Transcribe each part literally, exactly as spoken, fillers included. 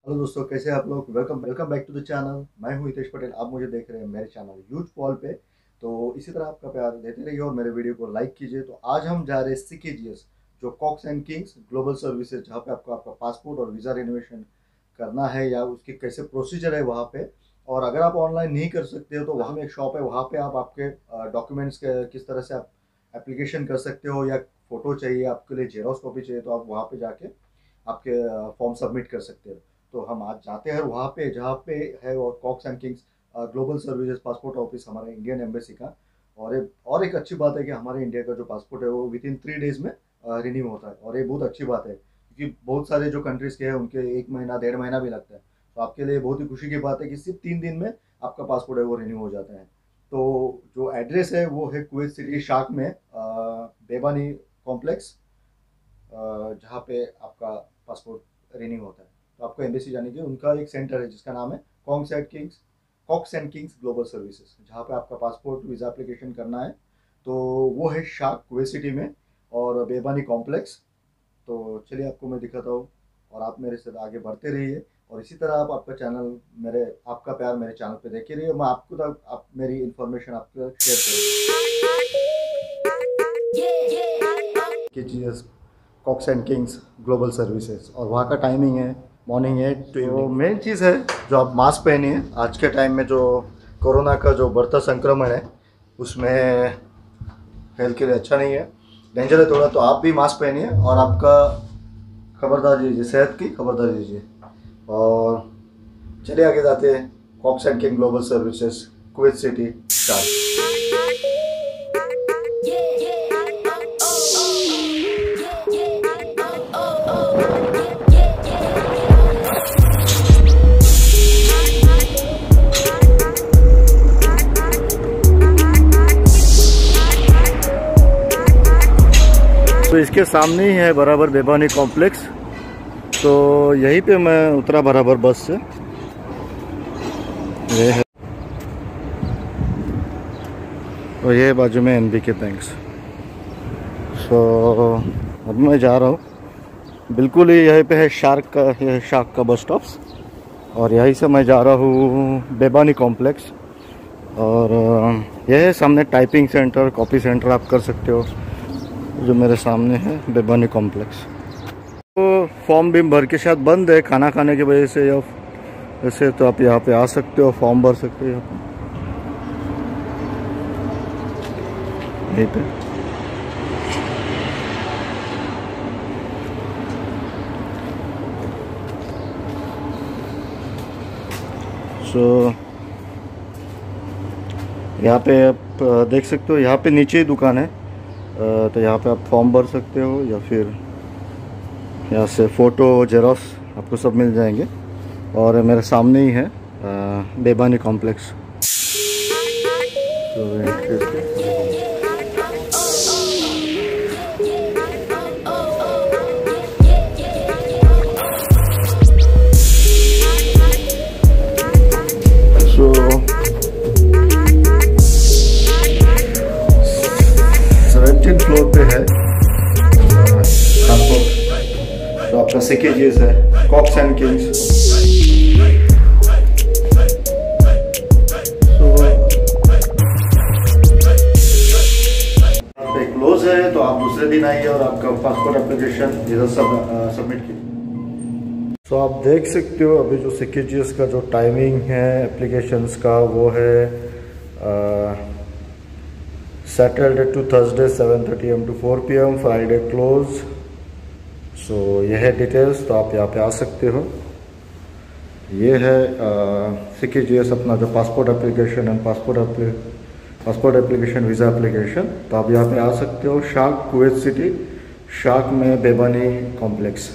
Hello दोस्तों, कैसे हैं आप लोग। Welcome welcome back to the channel. मैं हूं हितेश पटेल। आप मुझे देख रहे हैं मेरे चैनल यूथ पॉल पे। तो इसी तरह आपका प्यार देते रहिए और मेरे वीडियो को लाइक कीजिए। तो आज हम जा रहे हैं सीकेजीएस, जो Cox and Kings global services, जहां पे आपको आपका पासपोर्ट और वीज़ा रिनोवेशन करना है या उसके कैसे प्रोसीजर है वहाँ पे। और अगर आप ऑनलाइन नहीं कर सकते हो तो वहाँ में एक शॉप है, वहाँ पे आप आपके डॉक्यूमेंट्स के किस तरह से आप एप्लीकेशन कर सकते हो, या फोटो चाहिए आपके लिए, जेरोक्स कॉपी चाहिए, तो आप वहाँ पे जाके आपके फॉर्म सबमिट कर सकते हो। तो हम आज जाते हैं वहाँ पे जहाँ पे है और Cox and Kings global services passport office, हमारे इंडियन एम्बेसी का। और एक और एक अच्छी बात है कि हमारे इंडिया का जो पासपोर्ट है वो विद इन थ्री डेज में रिन्यू होता है, और ये बहुत अच्छी बात है क्योंकि बहुत सारे जो कंट्रीज़ के हैं उनके एक महीना डेढ़ महीना भी लगता है। तो आपके लिए बहुत ही खुशी की बात है कि सिर्फ तीन दिन में आपका पासपोर्ट है वो रिन्यू हो जाता है। तो जो एड्रेस है वो है कुवैत सिटी शाक में, बेबानी कॉम्प्लेक्स, जहाँ पे आपका पासपोर्ट रिन्यू होता है। तो आपको एम्बेसी जाने की उनका एक सेंटर है जिसका नाम है Cox and Kings Cox and Kings global services, जहाँ पे आपका पासपोर्ट वीज़ा एप्लीकेशन करना है। तो वो है शाक कुवैत सिटी में और बेबानी कॉम्प्लेक्स। तो चलिए आपको मैं दिखाता हूँ और आप मेरे साथ आगे बढ़ते रहिए। और इसी तरह आप आपका चैनल मेरे आपका प्यार मेरे चैनल पे देखे रहिए। मैं आपको तक आप मेरी इन्फॉर्मेशन आपको शेयर करूँगी। Cox and Kings global services, और वहाँ का टाइमिंग है मॉर्निंग है तो मेन चीज़ है जो आप मास्क पहनिए। आज के टाइम में जो कोरोना का जो बढ़ता संक्रमण है उसमें हेल्थ के लिए अच्छा नहीं है, डेंजर है थोड़ा। तो आप भी मास्क पहनिए और आपका खबरदार दीजिए, सेहत की खबरदार दीजिए। और चलिए आगे जाते हैं। Cox and King global services Kuwait city शाक। तो इसके सामने ही है बराबर बेबानी कॉम्प्लेक्स। तो यहीं पे मैं उतरा बराबर बस से। ये है और ये बाजू में एनबीके बैंक्स। सो अब मैं जा रहा हूँ, बिल्कुल ही यहीं पे है शार्क का, यह शार्क का बस स्टॉप्स। और यहीं से मैं जा रहा हूँ बेबानी कॉम्प्लेक्स। और यह है सामने टाइपिंग सेंटर, कॉपी सेंटर आप कर सकते हो, जो मेरे सामने है बेबानी कॉम्प्लेक्स। तो फॉर्म भी भर के शायद बंद है खाना खाने की वजह से, या वैसे तो आप यहाँ पे आ सकते हो, फॉर्म भर सकते हो यहाँ पे यहीं पे। सो यहाँ पे आप देख सकते हो, यहाँ पे नीचे ही दुकान है। तो यहाँ पे आप फॉर्म भर सकते हो या फिर यहाँ से फ़ोटो जेरोक्स आपको सब मिल जाएंगे। और मेरे सामने ही है बेबानी कॉम्प्लेक्स। सेवनटीन फ्लोर पे है तो आपका सीकेजीएस है कॉक्स एंड किंग्स। तो क्लोज है तो आप दूसरे दिन आइए और आपका पासपोर्ट एप्लीकेशन इधर सब सबमिट कीजिए। तो आप देख सकते हो अभी जो सीकेजीएस का जो टाइमिंग है एप्लीकेशंस का वो है आ, Saturday to Thursday seven thirty AM to four P M, Friday close. So ये है डिटेल्स, तो आप यहाँ पे आ सकते हो। ये है सीकेजीएस अपना जो passport application and passport passport application visa application. तो आप यहाँ पे आ सकते हो शाक कुवैत सिटी, शाक में बेबानी कॉम्प्लेक्स।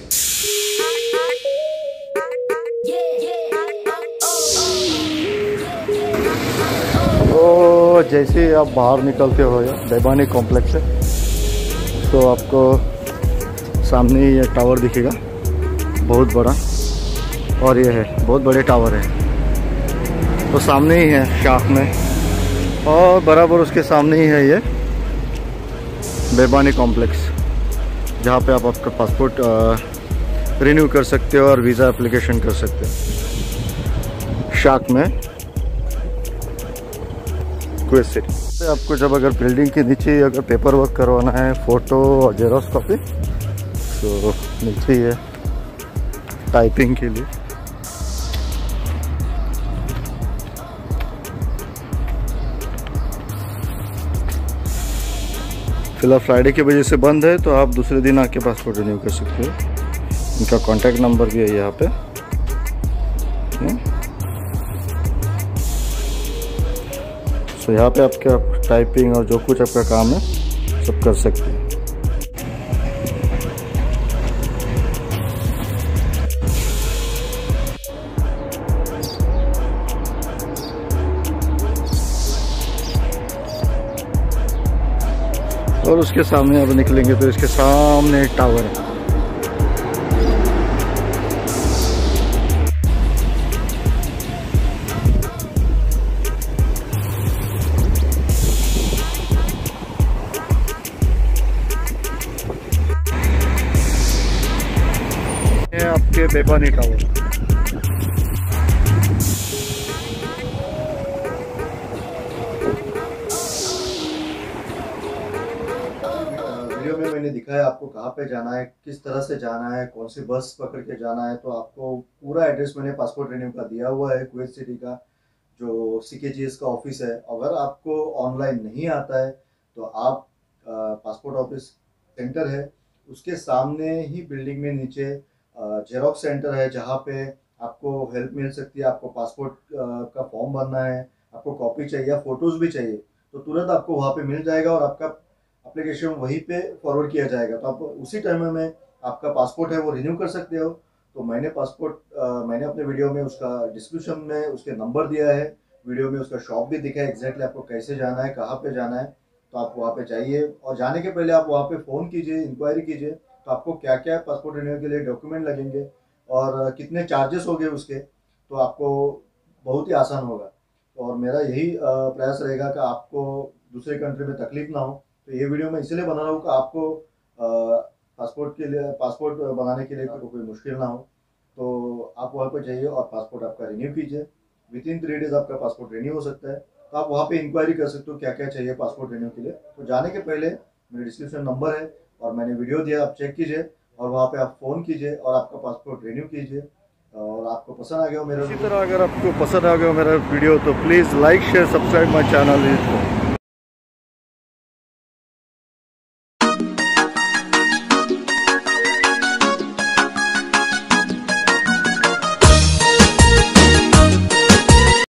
तो जैसे ही आप बाहर निकलते हो या बेबानी कॉम्प्लेक्स से, तो आपको सामने ही ये टावर दिखेगा बहुत बड़ा, और ये है बहुत बड़े टावर है। तो सामने ही है शाक में, और बराबर उसके सामने ही है ये बेबानी कॉम्प्लेक्स, जहाँ पे आप आपका पासपोर्ट रिन्यू कर सकते हो और वीज़ा एप्लीकेशन कर सकते हो शार्क में कुवैत सिटी। आपको जब अगर बिल्डिंग के नीचे अगर पेपर वर्क करवाना है, फ़ोटो और जेरॉक्स कॉपी, तो नीचे ही है टाइपिंग के लिए। फिलहाल फ्राइडे की वजह से बंद है, तो आप दूसरे दिन आके पासपोर्ट रिन्यू कर सकते हो। इनका कॉन्टैक्ट नंबर भी है यहाँ पे। सो यहाँ पे आपके आप टाइपिंग और जो कुछ आपका काम है सब कर सकते हैं। और उसके सामने अब निकलेंगे तो इसके सामने एक टावर है। ये आपके बेबानी टावर। वीडियो में मैंने दिखाया आपको कहाँ पे जाना है, किस तरह से जाना है, कौन सी बस पकड़ के जाना है। तो आपको पूरा एड्रेस मैंने पासपोर्ट रिन्यू का दिया हुआ है। कुवैत सिटी का जो सीकेजीएस का ऑफिस है, अगर आपको ऑनलाइन नहीं आता है तो आप पासपोर्ट ऑफिस सेंटर है उसके सामने ही बिल्डिंग में नीचे जेरोक्स सेंटर है, जहाँ पे आपको हेल्प मिल सकती है। आपको पासपोर्ट का फॉर्म भरना है, आपको कॉपी चाहिए, फोटोज़ भी चाहिए, तो तुरंत आपको वहाँ पे मिल जाएगा और आपका एप्लीकेशन वहीं पे फॉरवर्ड किया जाएगा। तो आप उसी टाइम में आपका पासपोर्ट है वो रिन्यू कर सकते हो। तो मैंने पासपोर्ट मैंने अपने वीडियो में उसका डिस्क्रिप्शन में उसके नंबर दिया है, वीडियो में उसका शॉप भी दिखा है, एग्जैक्टली आपको कैसे जाना है, कहाँ पे जाना है। तो आप वहाँ पे जाइए और जाने के पहले आप वहाँ पे फ़ोन कीजिए, इंक्वायरी कीजिए तो आपको क्या क्या पासपोर्ट रिन्यू के लिए डॉक्यूमेंट लगेंगे और कितने चार्जेस होंगे उसके, तो आपको बहुत ही आसान होगा। और मेरा यही प्रयास रहेगा कि आपको दूसरे कंट्री में तकलीफ ना हो। तो ये वीडियो मैं इसलिए बना रहा हूँ कि आपको पासपोर्ट के लिए पासपोर्ट बनाने के लिए कोई मुश्किल ना हो। तो आप वहाँ पर जाइए और पासपोर्ट आपका रिन्यू कीजिए। विद इन थ्री डेज आपका पासपोर्ट रिन्यू हो सकता है। तो आप वहाँ पे इंक्वायरी कर सकते हो क्या क्या चाहिए पासपोर्ट रिन्यू के लिए। तो जाने के पहले मेरे डिस्क्रिप्शन नंबर है और मैंने वीडियो दिया, आप चेक कीजिए और वहाँ पे आप फ़ोन कीजिए और आपका पासपोर्ट रिन्यू कीजिए। और आपको पसंद आ गया हो मेरा, इसी तरह अगर आपको पसंद आ गया हो मेरा वीडियो तो please like share subscribe my channel.